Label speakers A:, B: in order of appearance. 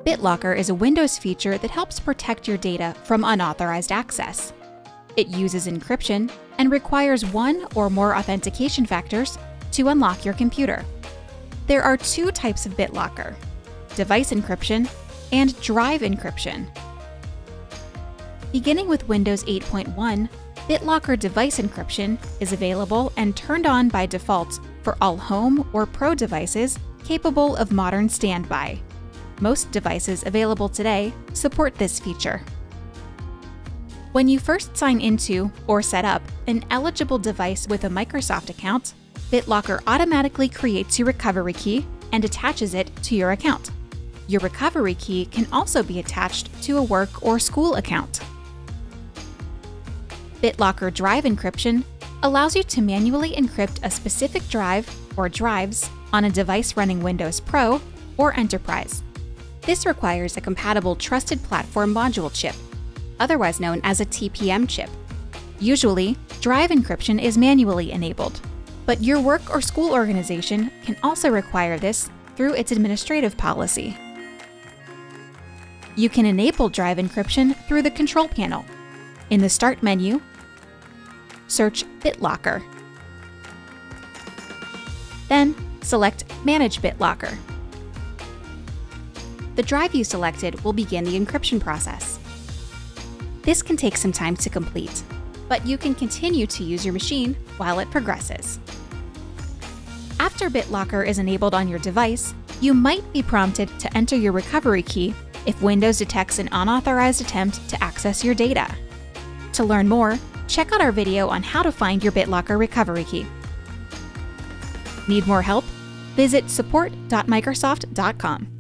A: BitLocker is a Windows feature that helps protect your data from unauthorized access. It uses encryption and requires one or more authentication factors to unlock your computer. There are two types of BitLocker: device encryption and drive encryption. Beginning with Windows 8.1, BitLocker device encryption is available and turned on by default for all home or pro devices capable of modern standby. Most devices available today support this feature. When you first sign into or set up an eligible device with a Microsoft account, BitLocker automatically creates your recovery key and attaches it to your account. Your recovery key can also be attached to a work or school account. BitLocker Drive Encryption allows you to manually encrypt a specific drive or drives on a device running Windows Pro or Enterprise. This requires a compatible Trusted Platform Module chip, otherwise known as a TPM chip. Usually, drive encryption is manually enabled, but your work or school organization can also require this through its administrative policy. You can enable drive encryption through the control panel. In the Start menu, search BitLocker. Then, select Manage BitLocker. The drive you selected will begin the encryption process. This can take some time to complete, but you can continue to use your machine while it progresses. After BitLocker is enabled on your device, you might be prompted to enter your recovery key if Windows detects an unauthorized attempt to access your data. To learn more, check out our video on how to find your BitLocker recovery key. Need more help? Visit support.microsoft.com.